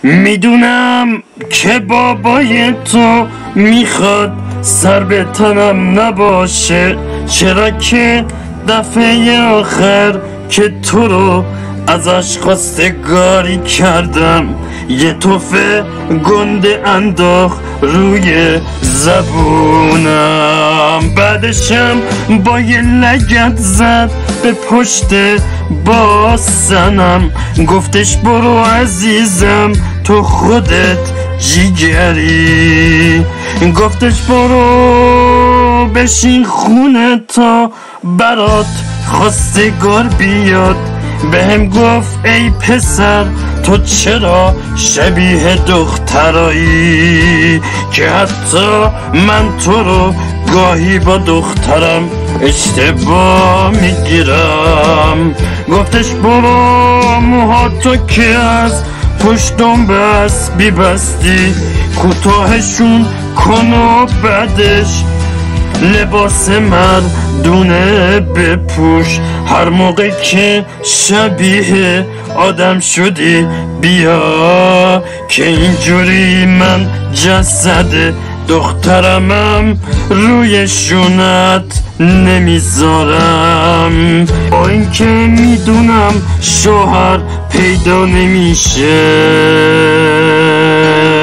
میدونم که بابای تو میخواد سر به تنم نباشه، چرا که دفعه آخر که تو رو ازش خواستگاری کردم یه توفه گنده انداخت روی زبونم، بعدشم با یه لگد زد به پشت باسنم، گفتش برو عزیزم تو خودت جیگری، گفتش برو بشین خونه تا برات خواستگار بیاد، بهم گفت ای پسر تو چرا شبیه دخترایی که حتی من تو رو گاهی با دخترم اشتباه میگیرم، گفتش برو موهاتو که از پشتم بس بیبستی کوتاهشون کن و بعدش لباس مردونه بپوش، هر موقع که شبیه آدم شدی بیا که اینجوری من جسد دخترمم روی شونت نمیذارم، با اینکه میدونم شوهر پیدا نمیشه.